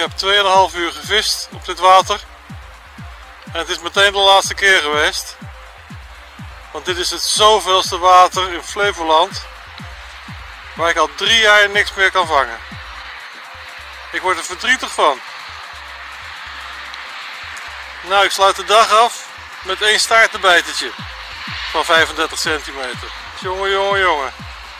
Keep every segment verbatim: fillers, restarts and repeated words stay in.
heb twee en een half uur gevist op dit water. En het is meteen de laatste keer geweest. Want dit is het zoveelste water in Flevoland waar ik al drie jaar niks meer kan vangen. Ik word er verdrietig van. Nou, ik sluit de dag af met één staartenbijtertje van vijfendertig centimeter. Jongen, jongen, jongen.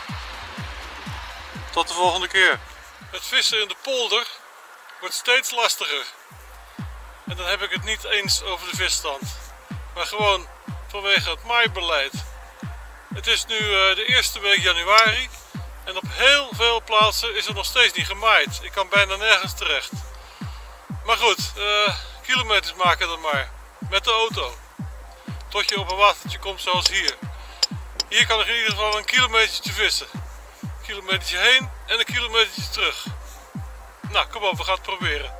Tot de volgende keer. Het vissen in de polder wordt steeds lastiger. En dan heb ik het niet eens over de visstand, maar gewoon vanwege het maaibeleid. Het is nu uh, de eerste week januari en op heel veel plaatsen is er nog steeds niet gemaaid. Ik kan bijna nergens terecht. Maar goed, uh, kilometers maken dan maar met de auto. Tot je op een watertje komt zoals hier. Hier kan ik in ieder geval een kilometertje vissen. Een kilometertje heen en een kilometertje terug. Nou, kom op, we gaan het proberen.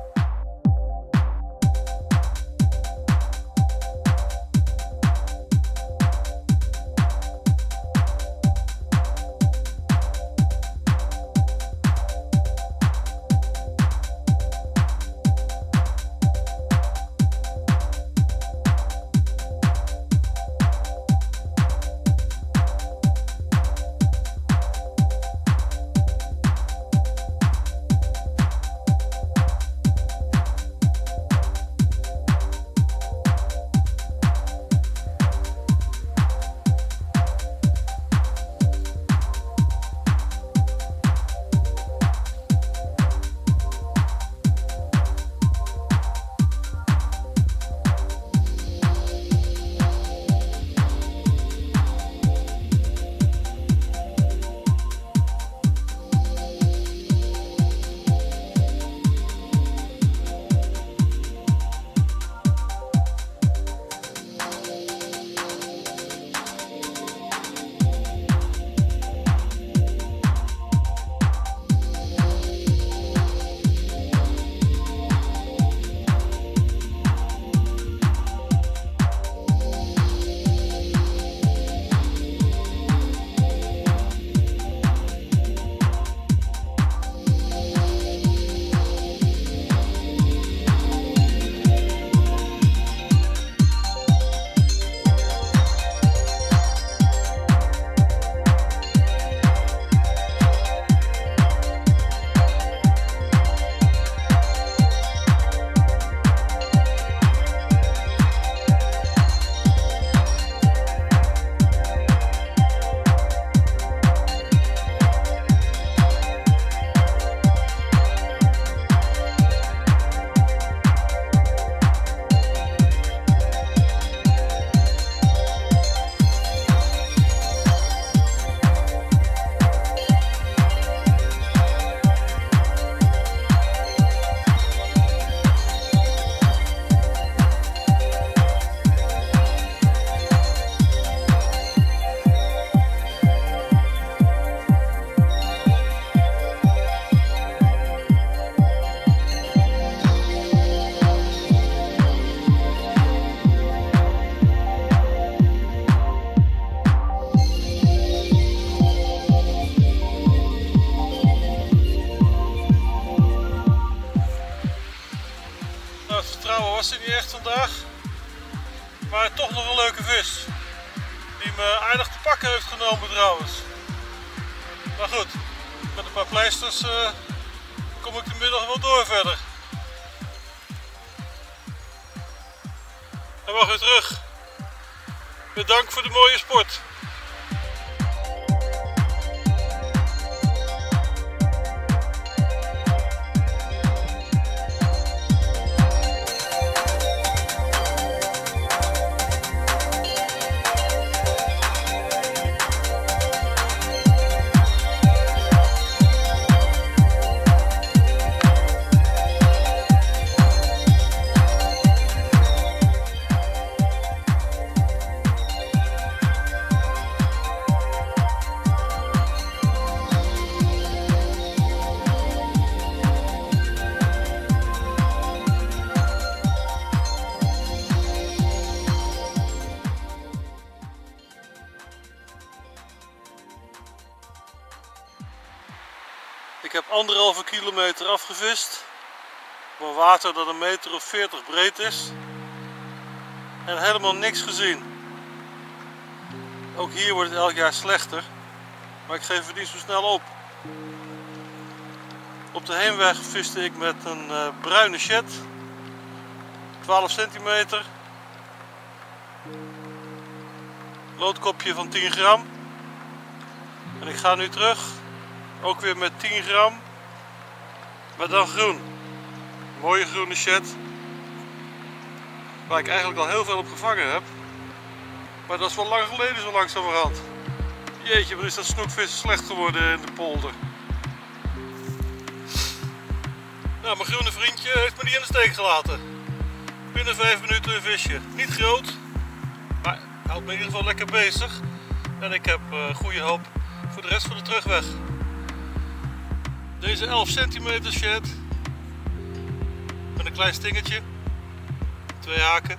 Was hij niet echt vandaag, maar toch nog een leuke vis die me aardig te pakken heeft genomen trouwens. Maar goed, met een paar pleisters uh, kom ik de middag wel door verder. En mag weer terug. Bedankt voor de mooie sport. Ik heb anderhalve kilometer afgevist Gewoon water dat een meter of veertig breed is. En helemaal niks gezien. Ook hier wordt het elk jaar slechter. Maar ik geef het niet zo snel op. Op de heenweg viste ik met een uh, bruine shed. twaalf centimeter. Loodkopje van tien gram. En ik ga nu terug. Ook weer met tien gram. Maar dan groen. Mooie groene shed. Waar ik eigenlijk al heel veel op gevangen heb. Maar dat is wel lang geleden zo langzamerhand. Jeetje, wat is dat snoekvissen slecht geworden in de polder. Nou, mijn groene vriendje heeft me niet in de steek gelaten. Binnen vijf minuten een visje. Niet groot, maar houdt me in ieder geval lekker bezig. En ik heb uh, goede hoop voor de rest van de terugweg. Deze elf centimeter shed. Met een klein stingetje. Twee haken.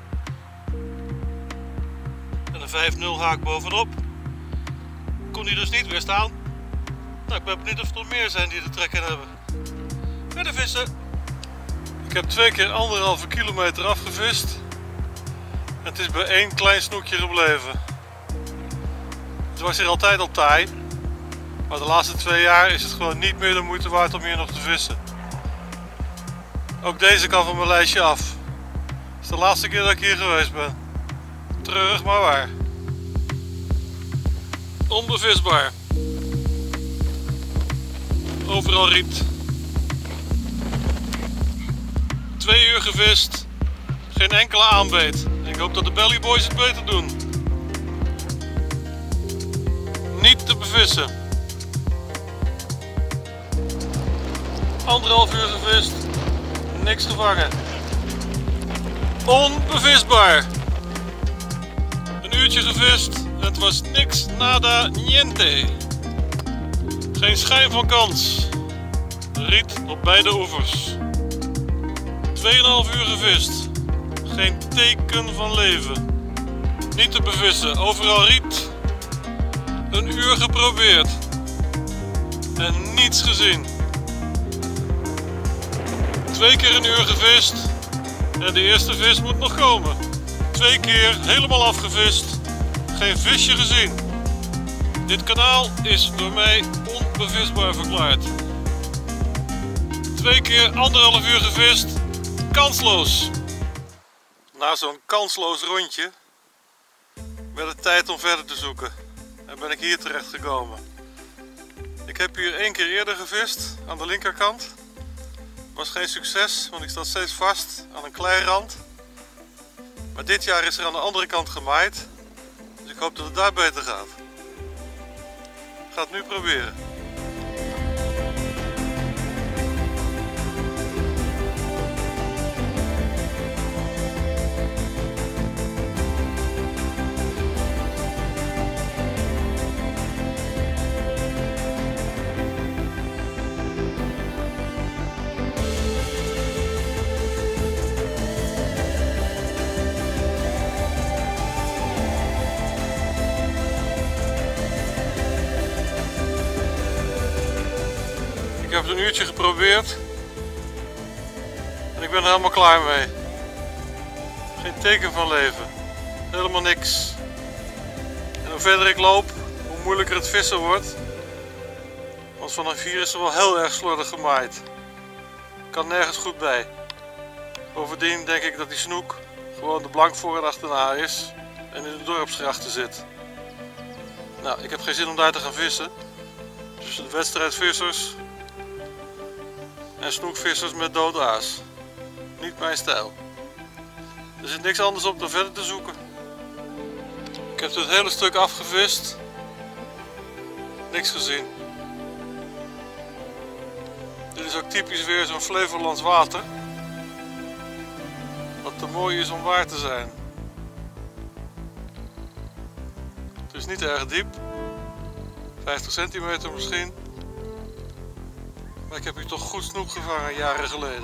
En een vijf nul haak bovenop. Kon die dus niet weer staan. Nou, ik ben benieuwd of er nog meer zijn die er trek in hebben. Verder vissen. Ik heb twee keer anderhalve kilometer afgevist. En het is bij één klein snoekje gebleven. Het was hier altijd al taai. Maar de laatste twee jaar is het gewoon niet meer de moeite waard om hier nog te vissen. Ook deze kan van mijn lijstje af. Het is de laatste keer dat ik hier geweest ben. Treurig maar waar. Onbevisbaar. Overal riet. Twee uur gevist. Geen enkele aanbeet. Ik hoop dat de Belly Boys het beter doen. Niet te bevissen. Anderhalf uur gevist. Niks gevangen. Onbevisbaar. Een uurtje gevist. Het was niks, nada, niente. Geen schijn van kans. Riet op beide oevers. tweeënhalf uur gevist. Geen teken van leven. Niet te bevissen. Overal riet. Een uur geprobeerd. En niets gezien. Twee keer een uur gevist. En de eerste vis moet nog komen. Twee keer helemaal afgevist. Geen visje gezien. Dit kanaal is door mij onbevisbaar verklaard. Twee keer anderhalf uur gevist. Kansloos. Na zo'n kansloos rondje werd het tijd om verder te zoeken. En ben ik hier terecht gekomen. Ik heb hier één keer eerder gevist aan de linkerkant. Was geen succes, want ik zat steeds vast aan een kleirand. Maar dit jaar is er aan de andere kant gemaaid. Dus ik hoop dat het daar beter gaat. Ik ga het nu proberen. Ik heb het een uurtje geprobeerd en ik ben er helemaal klaar mee. Geen teken van leven, helemaal niks. En hoe verder ik loop, hoe moeilijker het vissen wordt. Want vanaf hier is er wel heel erg slordig gemaaid. Ik kan nergens goed bij. Bovendien denk ik dat die snoek gewoon de blank voor en achterna is en in de dorpsgrachten zit. Nou, ik heb geen zin om daar te gaan vissen. Dus de wedstrijdvissers en snoekvissers met dode aas. Niet mijn stijl. Er zit niks anders op dan verder te zoeken. Ik heb het hele stuk afgevist. Niks gezien. Dit is ook typisch weer zo'n Flevolands water. Wat te mooi is om waar te zijn. Het is niet erg diep. vijftig centimeter misschien. Maar ik heb hier toch goed snoek gevangen jaren geleden.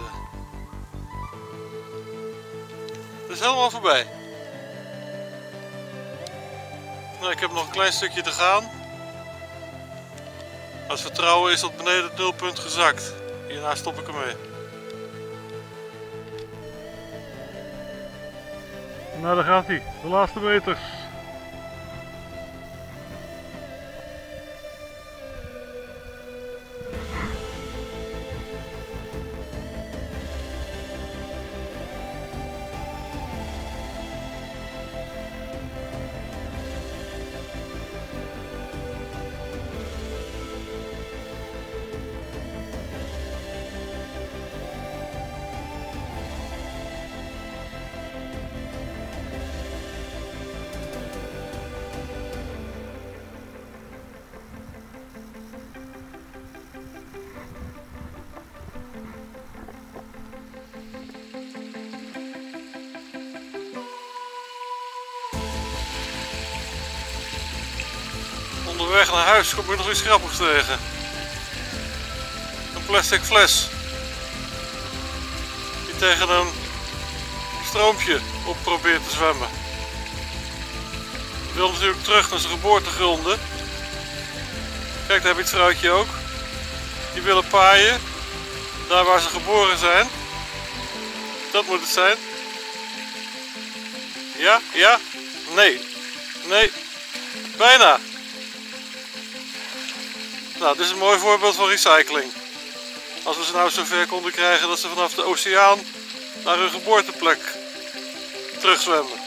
Het is helemaal voorbij. Nou, ik heb nog een klein stukje te gaan. Het vertrouwen is tot beneden het nulpunt gezakt. Hierna stop ik ermee. Nou, daar gaat hij, de laatste meters. Onderweg naar huis kom ik nog iets grappigs tegen. Een plastic fles die tegen een stroompje op probeert te zwemmen. Wil natuurlijk terug naar zijn geboortegronden. Kijk, daar heb je het vrouwtje ook. Die willen paaien daar waar ze geboren zijn. Dat moet het zijn. Ja, ja, nee, nee, bijna. Nou, dit is een mooi voorbeeld van recycling. Als we ze nou zover konden krijgen dat ze vanaf de oceaan naar hun geboorteplek terugzwemmen.